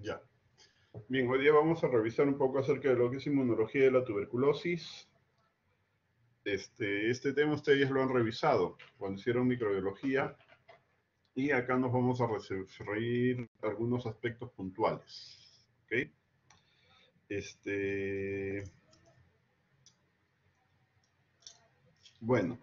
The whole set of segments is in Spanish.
Ya. Bien, hoy día vamos a revisar un poco acerca de lo que es inmunología de la tuberculosis. Este tema ustedes lo han revisado cuando hicieron microbiología y acá nos vamos a referir a algunos aspectos puntuales. ¿Ok? Este, bueno,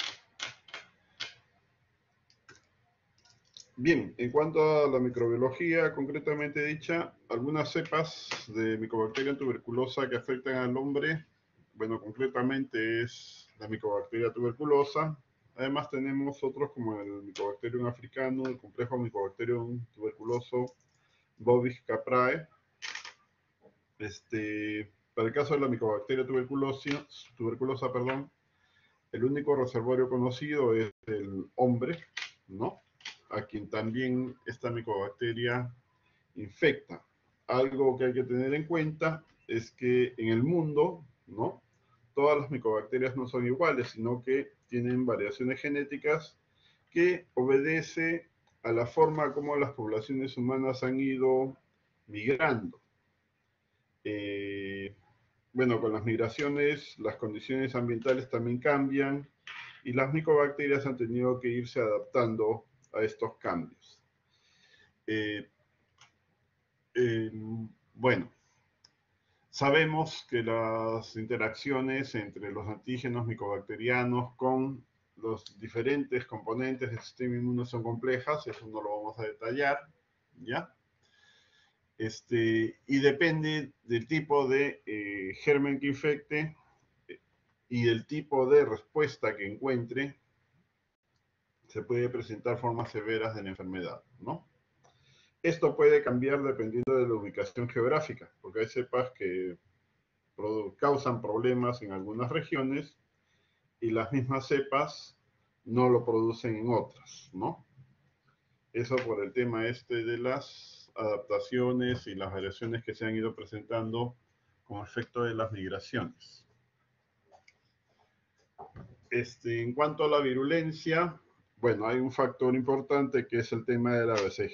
bien, en cuanto a la microbiología concretamente dicha, algunas cepas de Mycobacterium tuberculosa que afectan al hombre, bueno, concretamente es la Mycobacteria tuberculosa. Además tenemos otros como el Mycobacterium africano, el complejo Mycobacterium tuberculoso Bovis caprae. Para el caso de la Mycobacteria tuberculosa, perdón, el único reservorio conocido es el hombre, ¿no? A quien también esta micobacteria infecta. Algo que hay que tener en cuenta es que en el mundo, ¿no? Todas las micobacterias no son iguales, sino que tienen variaciones genéticas que obedece a la forma como las poblaciones humanas han ido migrando. Eh, bueno, con las migraciones, las condiciones ambientales también cambian y las micobacterias han tenido que irse adaptando a estos cambios. Eh, eh, bueno, sabemos que las interacciones entre los antígenos micobacterianos con los diferentes componentes del sistema inmune son complejas, eso no lo vamos a detallar, ¿ya? Y depende del tipo de germen que infecte y del tipo de respuesta que encuentre, se puede presentar formas severas de la enfermedad, ¿no? Esto puede cambiar dependiendo de la ubicación geográfica, porque hay cepas que causan problemas en algunas regiones y las mismas cepas no lo producen en otras, ¿no? Eso por el tema de las adaptaciones y las variaciones que se han ido presentando como efecto de las migraciones. En cuanto a la virulencia, bueno, hay un factor importante que es el tema de la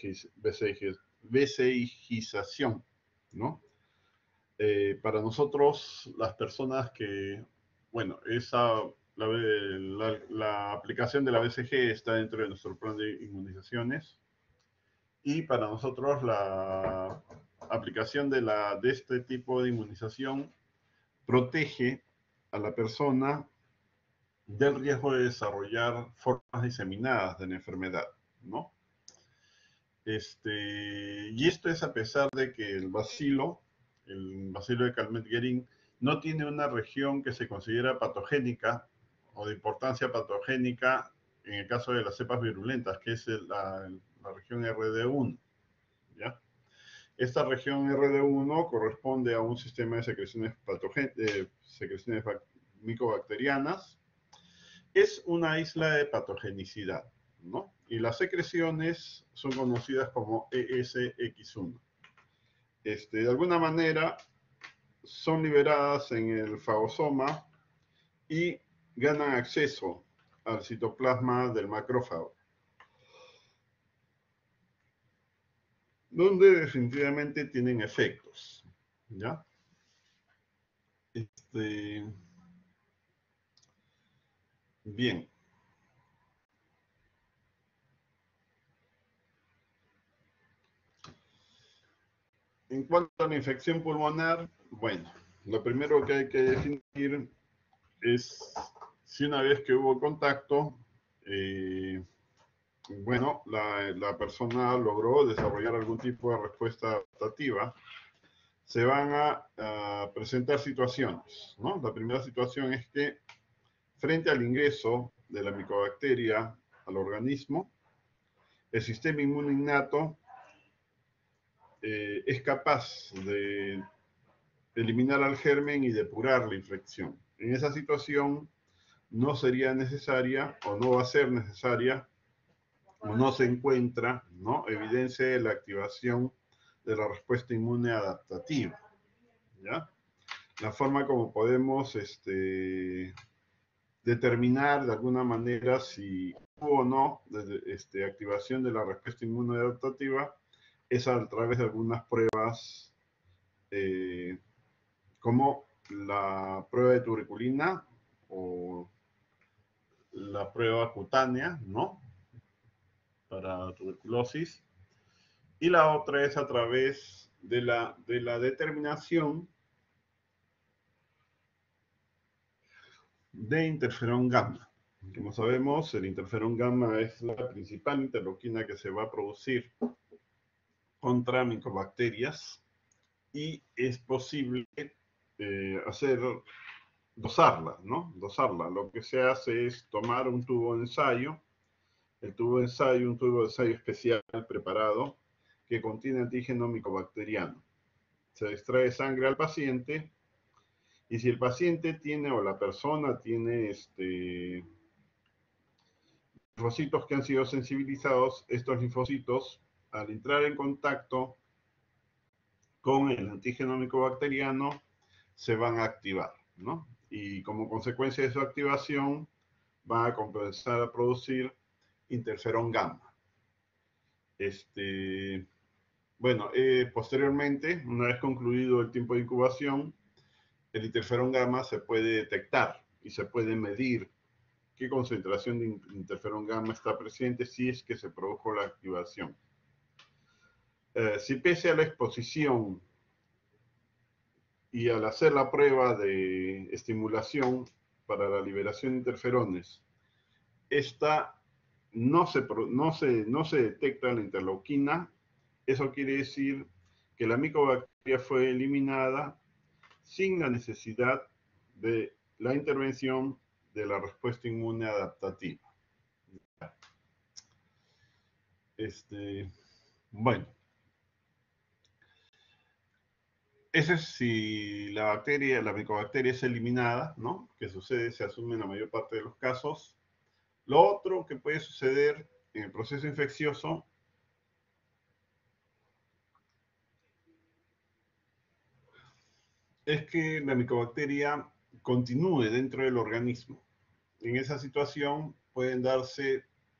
veseigización, ¿no? Para nosotros, las personas que, bueno, la aplicación de la BCG está dentro de nuestro plan de inmunizaciones y para nosotros la aplicación de este tipo de inmunización protege a la persona del riesgo de desarrollar formas diseminadas de la enfermedad, ¿no? Y esto es a pesar de que el bacilo de Calmette-Guerin, no tiene una región que se considera patogénica o de importancia patogénica en el caso de las cepas virulentas, que es la región RD1, ¿ya? Esta región RD1 corresponde a un sistema de secreciones micobacterianas. Es una isla de patogenicidad, ¿no? Y las secreciones son conocidas como ESX1. De alguna manera son liberadas en el fagosoma y ganan acceso al citoplasma del macrófago, donde definitivamente tienen efectos, ¿ya? Bien. En cuanto a la infección pulmonar, bueno, lo primero que hay que definir es si una vez que hubo contacto, bueno, la persona logró desarrollar algún tipo de respuesta adaptativa, se van a presentar situaciones, ¿no? La primera situación es que frente al ingreso de la micobacteria al organismo, el sistema inmune innato es capaz de eliminar al germen y depurar la infección. En esa situación no sería necesaria o no va a ser necesaria o no se encuentra, ¿no?, evidencia de la activación de la respuesta inmune adaptativa, ¿ya? La forma como podemos determinar de alguna manera si hubo o no activación de la respuesta inmune adaptativa es a través de algunas pruebas, como la prueba de tuberculina o la prueba cutánea, ¿no? Para tuberculosis. Y la otra es a través de la determinación de interferón gamma. Como sabemos, el interferón gamma es la principal interleuquina que se va a producir contra micobacterias y es posible hacer dosarla, ¿no? Dosarla. Lo que se hace es tomar un tubo de ensayo, un tubo de ensayo especial preparado que contiene antígeno micobacteriano. Se extrae sangre al paciente y si el paciente tiene o la persona tiene linfocitos que han sido sensibilizados, estos linfocitos al entrar en contacto con el antígeno micobacteriano se van a activar, ¿no? Y como consecuencia de su activación van a comenzar a producir interferón gamma. Bueno, posteriormente, una vez concluido el tiempo de incubación, el interferón gamma se puede detectar y se puede medir qué concentración de interferón gamma está presente si es que se produjo la activación. Si pese a la exposición y al hacer la prueba de estimulación para la liberación de interferones, esta no se detecta la interleuquina, eso quiere decir que la micobacteria fue eliminada sin la necesidad de la intervención de la respuesta inmune adaptativa. Bueno, ese es si la bacteria, la micobacteria es eliminada, ¿no? Que sucede, se asume en la mayor parte de los casos. Lo otro que puede suceder en el proceso infeccioso es que la micobacteria continúe dentro del organismo. En esa situación pueden darse,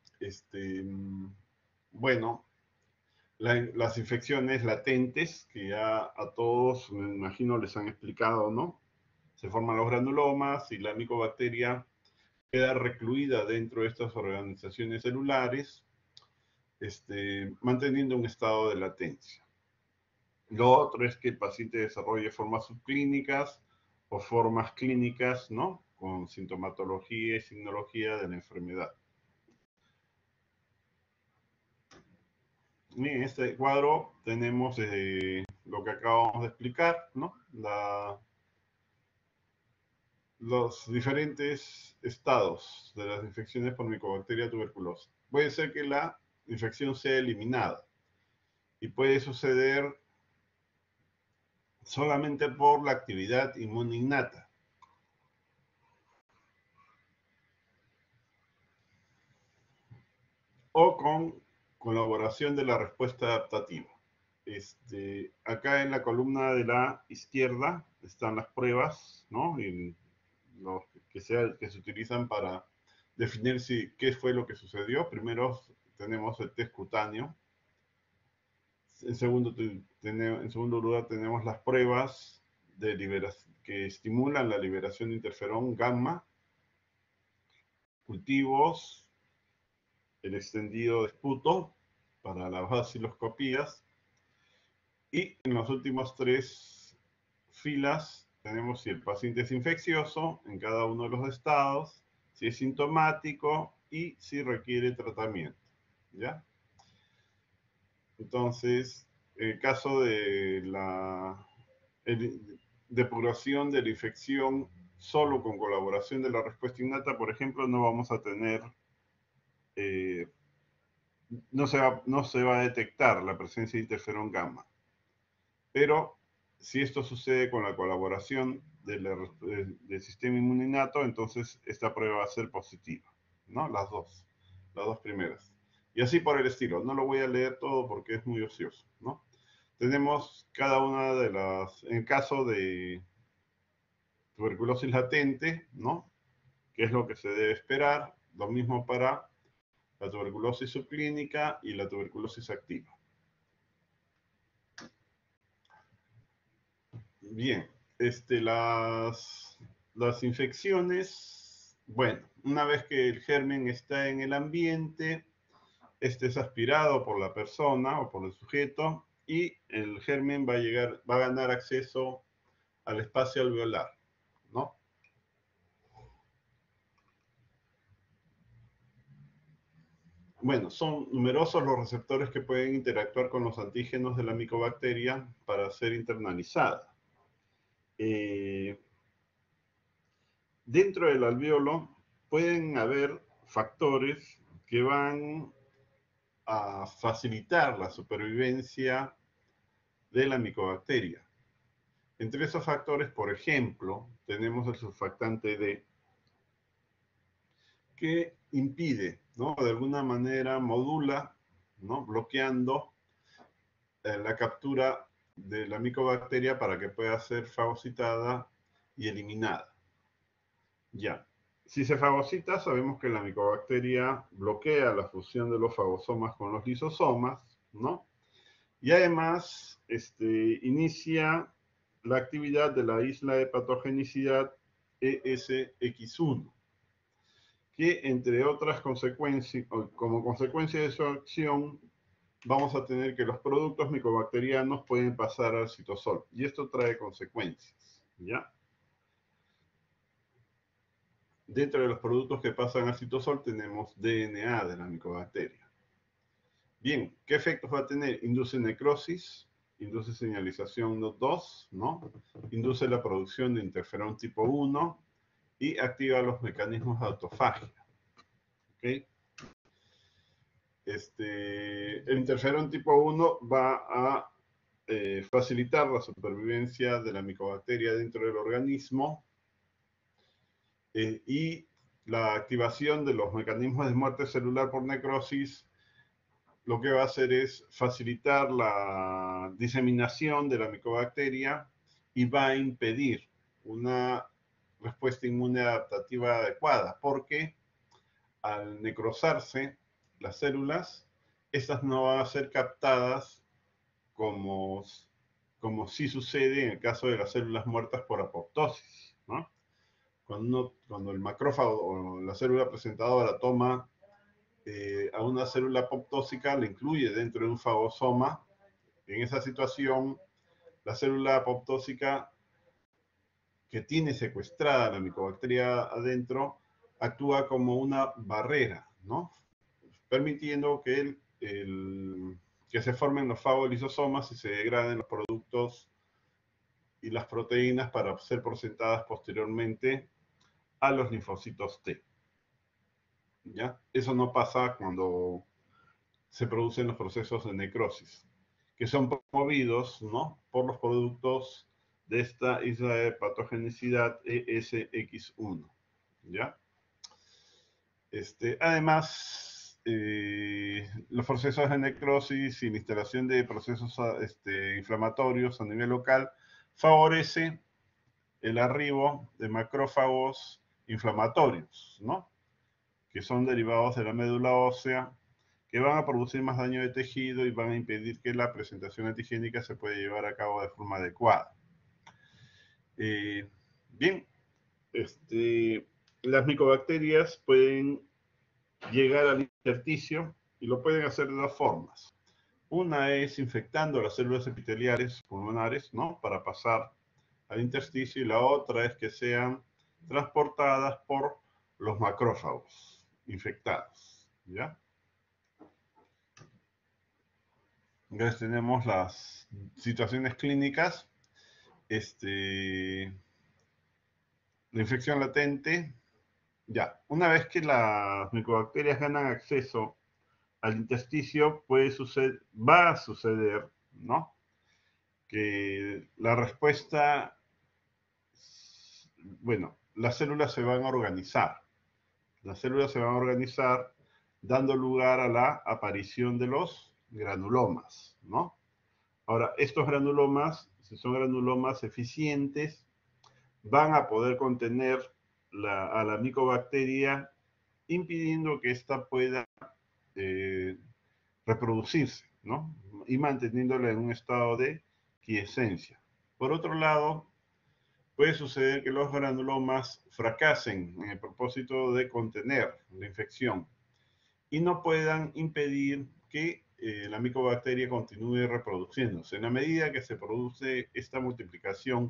bueno, las infecciones latentes, que ya a todos, me imagino, les han explicado, ¿no? Se forman los granulomas y la micobacteria queda recluida dentro de estas organizaciones celulares, manteniendo un estado de latencia. Lo otro es que el paciente desarrolle formas subclínicas o formas clínicas, ¿no? Con sintomatología y signología de la enfermedad. Y en este cuadro tenemos lo que acabamos de explicar, ¿no? Los diferentes estados de las infecciones por micobacteria tuberculosa. Puede ser que la infección sea eliminada y puede suceder solamente por la actividad inmune innata. O con colaboración de la respuesta adaptativa. Acá en la columna de la izquierda están las pruebas, ¿no? Y los que se utilizan para definir qué fue lo que sucedió. Primero tenemos el test cutáneo. En segundo lugar tenemos las pruebas que estimulan la liberación de interferón gamma, cultivos, el extendido de esputo para las vaciloscopías. Y en las últimas tres filas tenemos si el paciente es infeccioso en cada uno de los estados, si es sintomático y si requiere tratamiento. ¿Ya? Entonces, en el caso de la depuración de la infección solo con colaboración de la respuesta innata, por ejemplo, no vamos a tener, no se va a detectar la presencia de interferón gamma. Pero si esto sucede con la colaboración del sistema inmune innato, entonces esta prueba va a ser positiva, ¿no? Las dos primeras. Y así por el estilo. No lo voy a leer todo porque es muy ocioso, ¿no? Tenemos cada una de en caso de tuberculosis latente, ¿no? Que es lo que se debe esperar. Lo mismo para la tuberculosis subclínica y la tuberculosis activa. Bien, las infecciones, bueno, una vez que el germen está en el ambiente, este es aspirado por la persona o por el sujeto y el germen va a ganar acceso al espacio alveolar, ¿no? Bueno, son numerosos los receptores que pueden interactuar con los antígenos de la micobacteria para ser internalizada. Eh, Dentro del alveolo pueden haber factores que van a facilitar la supervivencia de la micobacteria. Entre esos factores, por ejemplo, tenemos el surfactante D, que impide, ¿no? De alguna manera modula, ¿no? Bloqueando la captura de la micobacteria para que pueda ser fagocitada y eliminada. Ya. Si se fagocita, sabemos que la micobacteria bloquea la fusión de los fagosomas con los lisosomas, ¿no? Y además, inicia la actividad de la isla de patogenicidad ESX1, que entre otras consecuencias, como consecuencia de su acción, vamos a tener que los productos micobacterianos pueden pasar al citosol. Y esto trae consecuencias, ¿ya? Dentro de los productos que pasan al citosol tenemos DNA de la micobacteria. Bien, ¿qué efectos va a tener? Induce necrosis, induce señalización 2, ¿no? Induce la producción de interferón tipo 1 y activa los mecanismos de autofagia. ¿Ok? El interferón tipo 1 va a facilitar la supervivencia de la micobacteria dentro del organismo y la activación de los mecanismos de muerte celular por necrosis lo que va a hacer es facilitar la diseminación de la micobacteria y va a impedir una respuesta inmune adaptativa adecuada, porque al necrosarse las células, estas no van a ser captadas como, como sí sucede en el caso de las células muertas por apoptosis, ¿no? Cuando el macrófago o la célula presentadora toma a una célula apoptósica, la incluye dentro de un fagosoma. En esa situación, la célula apoptósica que tiene secuestrada la micobacteria adentro actúa como una barrera, ¿no? Permitiendo que se formen los fagolisosomas y se degraden los productos y las proteínas para ser presentadas posteriormente a los linfocitos T. ¿Ya? Eso no pasa cuando se producen los procesos de necrosis, que son promovidos, ¿no? Por los productos de esta isla de patogenicidad ESX1, ¿ya? Además, los procesos de necrosis y la instalación de procesos inflamatorios a nivel local favorece el arribo de macrófagos inflamatorios, ¿no? Que son derivados de la médula ósea, que van a producir más daño de tejido y van a impedir que la presentación antigénica se pueda llevar a cabo de forma adecuada. Bien, las micobacterias pueden llegar al intersticio y lo pueden hacer de dos formas. Una es infectando las células epiteliales pulmonares, ¿no? Para pasar al intersticio, y la otra es que sean transportadas por los macrófagos infectados, ¿ya? Entonces tenemos las situaciones clínicas, la infección latente. Ya, una vez que las micobacterias ganan acceso al intersticio, va a suceder, ¿no? Que la respuesta, bueno, las células se van a organizar. Las células se van a organizar dando lugar a la aparición de los granulomas, ¿no? Ahora, estos granulomas, si son granulomas eficientes, van a poder contener a la micobacteria, impidiendo que ésta pueda eh, reproducirse, ¿no? Y manteniéndola en un estado de quiescencia. Por otro lado, puede suceder que los granulomas fracasen en el propósito de contener la infección y no puedan impedir que la micobacteria continúe reproduciéndose. En la medida que se produce esta multiplicación,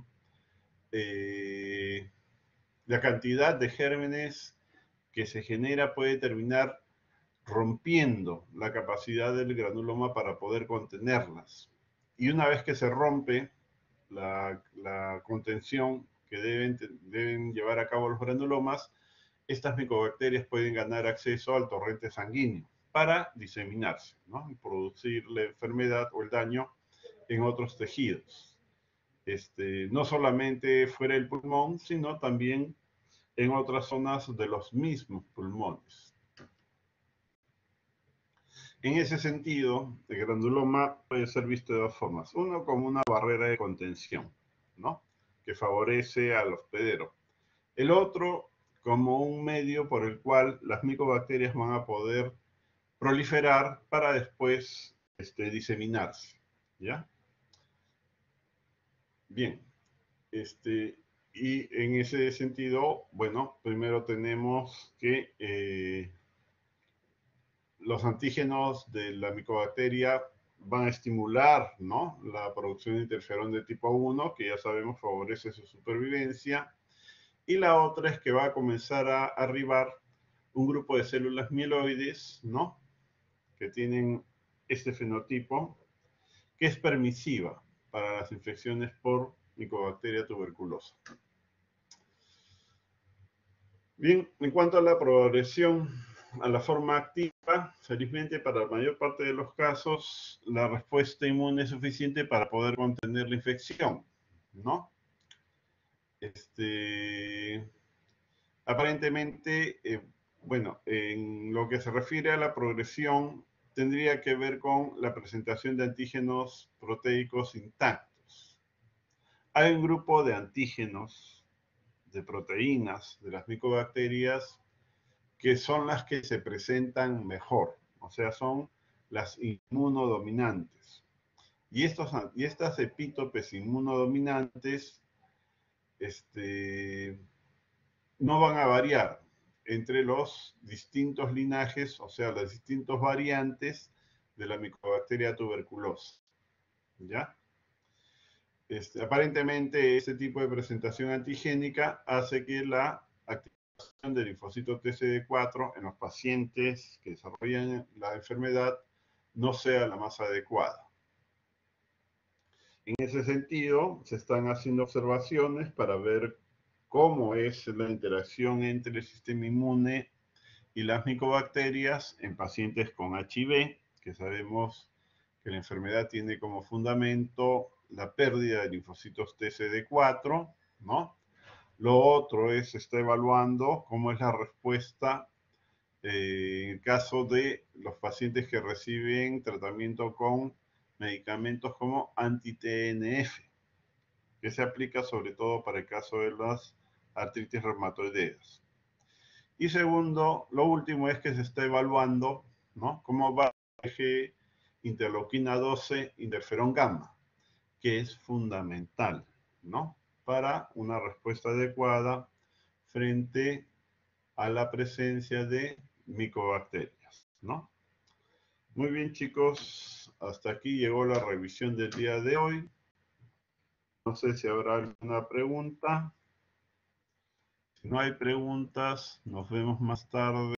la cantidad de gérmenes que se genera puede terminar rompiendo la capacidad del granuloma para poder contenerlas. Y una vez que se rompe la contención que deben llevar a cabo los granulomas, estas micobacterias pueden ganar acceso al torrente sanguíneo para diseminarse, ¿no? Y producir la enfermedad o el daño en otros tejidos. No solamente fuera del pulmón, sino también en otras zonas de los mismos pulmones. En ese sentido, el granuloma puede ser visto de dos formas. Uno, como una barrera de contención, ¿no? Que favorece al hospedero. El otro, como un medio por el cual las micobacterias van a poder proliferar para después diseminarse, ¿ya? Bien, y en ese sentido, bueno, primero tenemos que los antígenos de la micobacteria van a estimular, ¿no?, la producción de interferón de tipo 1, que ya sabemos favorece su supervivencia, y la otra es que va a comenzar a arribar un grupo de células mieloides, ¿no?, que tienen este fenotipo, que es permisiva para las infecciones por Mycobacteria tuberculosa. Bien, en cuanto a la progresión a la forma activa, felizmente para la mayor parte de los casos, la respuesta inmune es suficiente para poder contener la infección, ¿no? Aparentemente, bueno, en lo que se refiere a la progresión, tendría que ver con la presentación de antígenos proteicos intactos. Hay un grupo de antígenos, de proteínas de las micobacterias, que son las que se presentan mejor, o sea, son las inmunodominantes. Y estas epítopes inmunodominantes no van a variar entre los distintos linajes, o sea, las distintas variantes de la Mycobacteria tuberculosa, ¿ya? Aparentemente, este tipo de presentación antigénica hace que la activación del linfocito TCD4 en los pacientes que desarrollan la enfermedad no sea la más adecuada. En ese sentido, se están haciendo observaciones para ver cómo es la interacción entre el sistema inmune y las micobacterias en pacientes con HIV, que sabemos que la enfermedad tiene como fundamento la pérdida de linfocitos TCD4, ¿no? Lo otro es, se está evaluando cómo es la respuesta en el caso de los pacientes que reciben tratamiento con medicamentos como anti-TNF, que se aplica sobre todo para el caso de las artritis reumatoideas. Y segundo, lo último es que se está evaluando, ¿no?, cómo va el eje interleuquina 12, interferón gamma, que es fundamental, ¿no?, para una respuesta adecuada frente a la presencia de micobacterias, ¿no? Muy bien, chicos, hasta aquí llegó la revisión del día de hoy. No sé si habrá alguna pregunta. Si no hay preguntas, nos vemos más tarde.